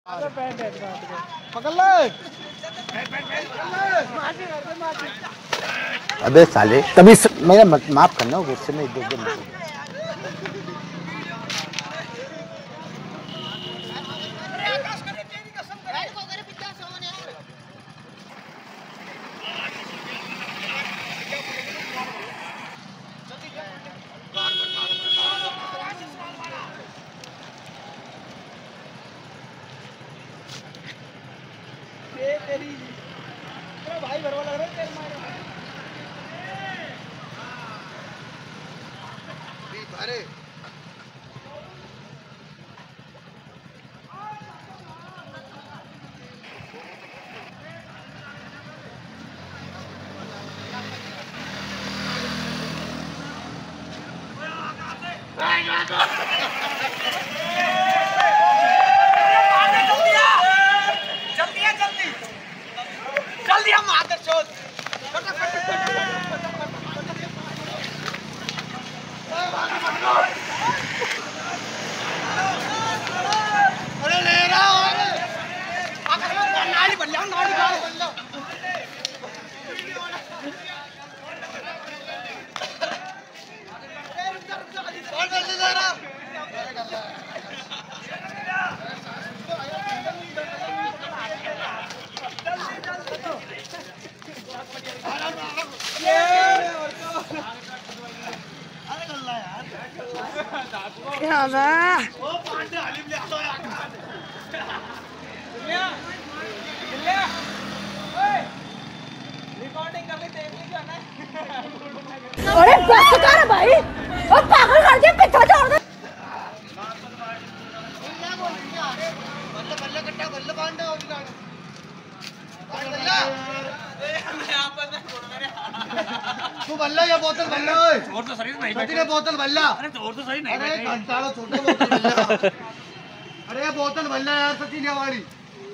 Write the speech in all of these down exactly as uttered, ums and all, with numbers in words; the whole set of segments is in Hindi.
पकड़ ले। अबे साले तभी स... मेरा मत माफ करना गुस्से में दो दिन तेरी तेरा भाई भरवा लग रहा है तेरे मारे अरे क्या ना वो पांडे हालिम ले आता यार लिया लिया ओए रिकॉर्डिंग कर ले देख ली क्या ना अरे बस कर भाई ओ पागल कर दिया पीछे छोड़ दे बल्ले बल्ले कट्टा बल्ले पांडे और गाना बल्ला मैं आपस में छोड़ मेरे तू बल्ला या बोतल बल्ला ओए छोड़ तो सही नहीं बैठी रे बोतल बल्ला अरे छोड़ तो सही नहीं बैठी अरे घंटा लो छोटे बोतल बल्ला अरे ये बोतल बल्ला यार सचिन हमारी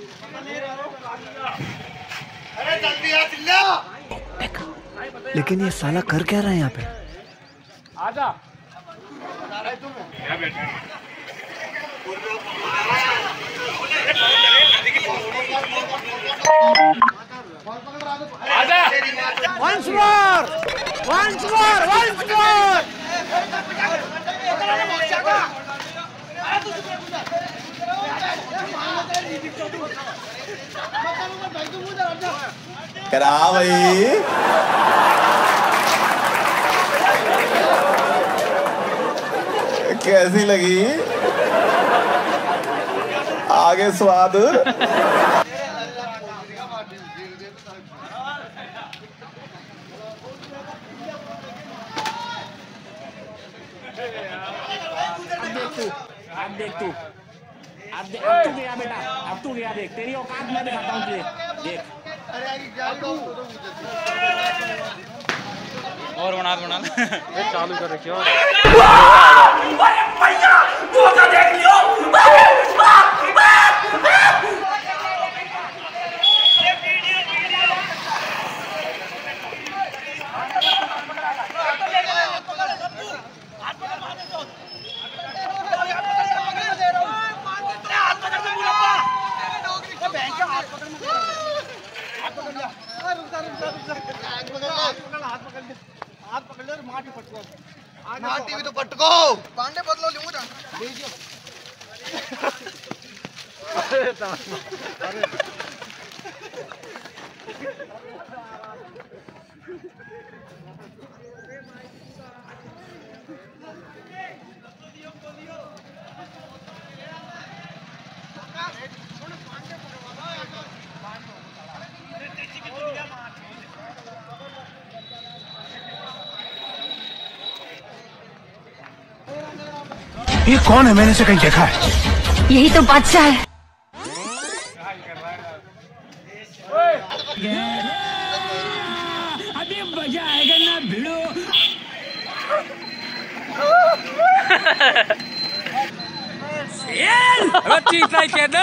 अरे जल्दी आ चिल्ला लेकिन ये साला कर क्या रहा है यहाँ पे आजा अरे तुम क्या बैठे आजा once more once more once more करा भाई कैसी लगी आगे स्वाद अब देख तू अब देख अब तू गया बेटा अब तू गया देख तेरी औकात मैं दिखाता हूँ तुझे देख और बना बना ये चालू कर रखी हो भैया तू तो देख लियो हाथ पकड़ ले माटी पटको माटी भी तो पटको पांडे बदलो लियो जा लीजिए अरे ये कौन है मैंने से कहीं देखा है यही तो बादशाह है अभी मजा आएगा ना भिड़ो चीज नहीं कहते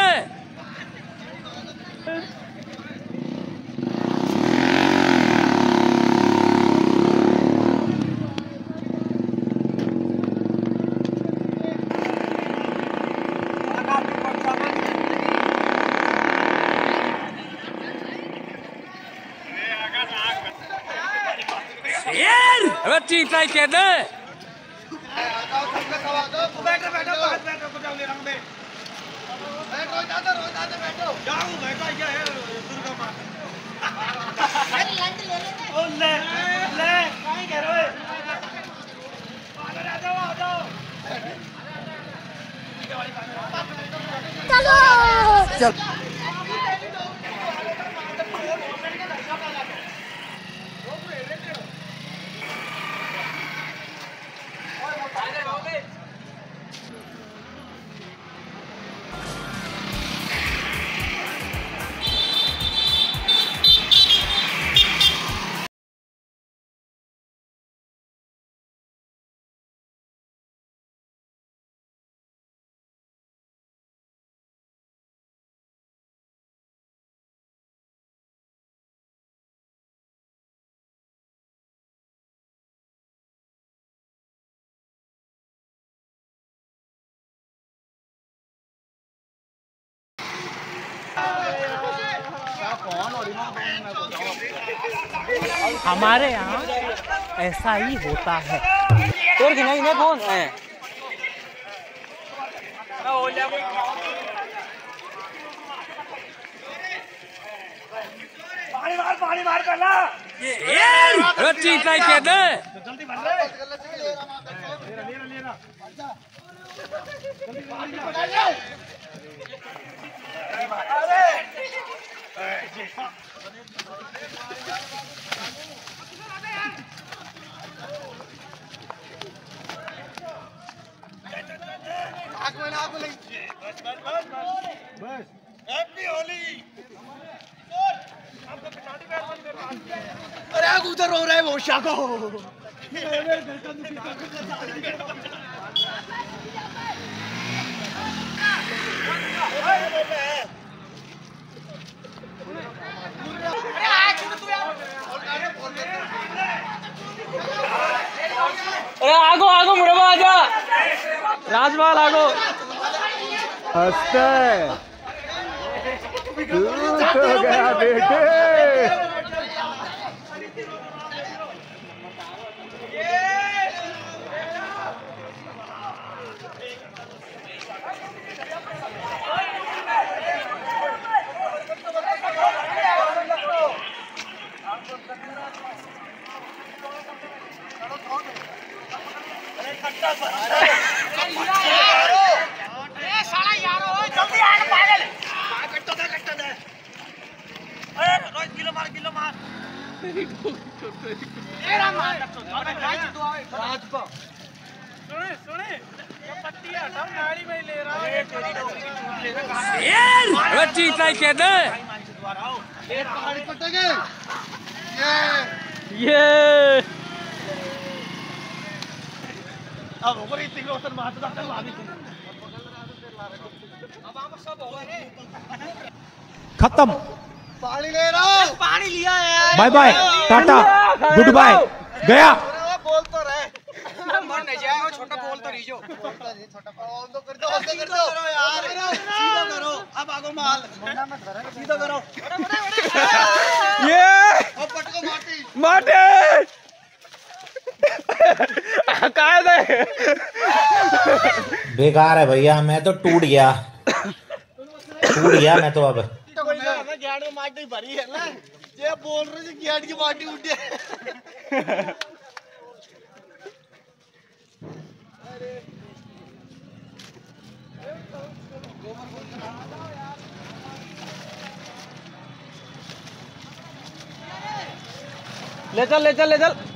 अबे चीता ही कह दे। बैठो बैठो बैठो को जाओ ले रंग में बैठो दादा रो दादा बैठो जाओ बैठो ये है दुर्गा मां अरे लंच ले ले ओ ले ले काहे कह रहे हो आ जाओ आ जाओ चलो चल हमारे यहाँ ऐसा ही होता है। और गिना गिना कौन है? पानी मार पानी मार पहला अरे चीता ही कह दे। जल्दी भर ले ले ले ले ले जल्दी पानी पकड़ ले अरे आग में आग में बस बस बस बस हैप्पी होली आपको पिछाड़ी पैर बंद कर अरे आग उधर रो रहा है वो शाको अरे आगो आगो मुड़वा आजा राजपाल आगो हंसते तू तो गया बेटे अरे चीता ही कह दे। ये अब ऊपर ही तीन औसत मार तो ला दी खत्म पानी ले रहा हूं पानी लिया है bye bye tata good bye गया बोल तो रहे मन नहीं जाएगा छोटा बोल तो रही जो बोलता नहीं छोटा ऑन तो कर दो ऑन तो कर दो यार सीधा करो अब आगो माल सीधा करो ये अब पटको माटी माटे कहा दे बेकार है भैया मैं तो टूट गया टूट गया मैं तो अब गेट में माटी भरी है ना ये बोल रहे थे गेट की माटी उठ गई ले चल ले चल ले चल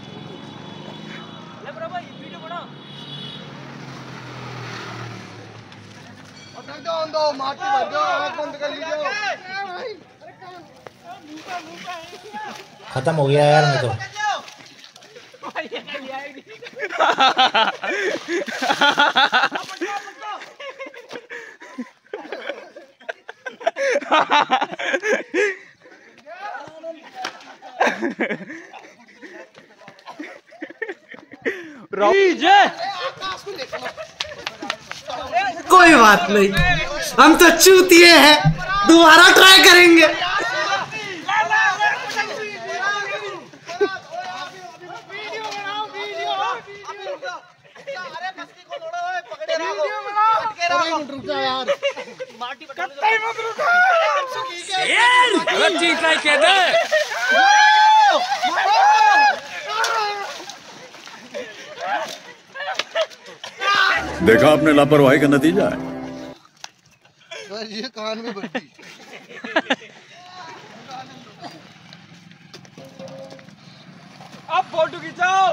दो माटी भर दो आँख बंद कर लीजिए खत्म हो गया यार मैं तो कोई बात नहीं, हम तो चूतिए हैं, दोबारा ट्राई करेंगे। देखा आपने लापरवाही का नतीजा है। ये कान में बड़ी अब फोटो खिंचाओ।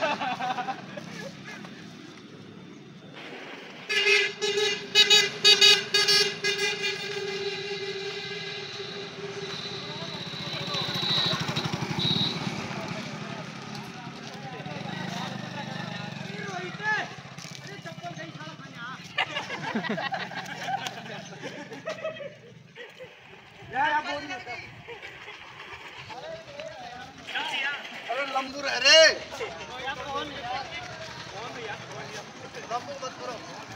अरे लंबू रह रे लंबू मत करो।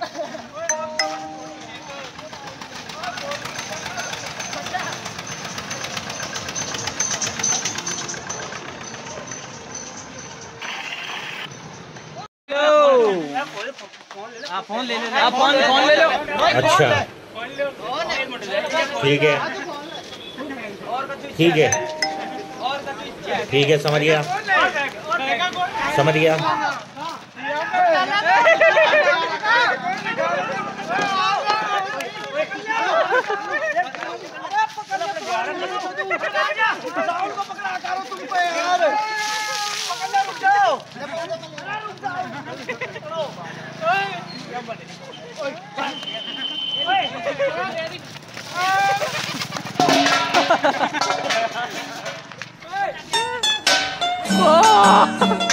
आप फोन ले लो, आप फोन फोन ले लो। अच्छा ठीक है ठीक है ठीक है, समझ गया समझ गया। Oh!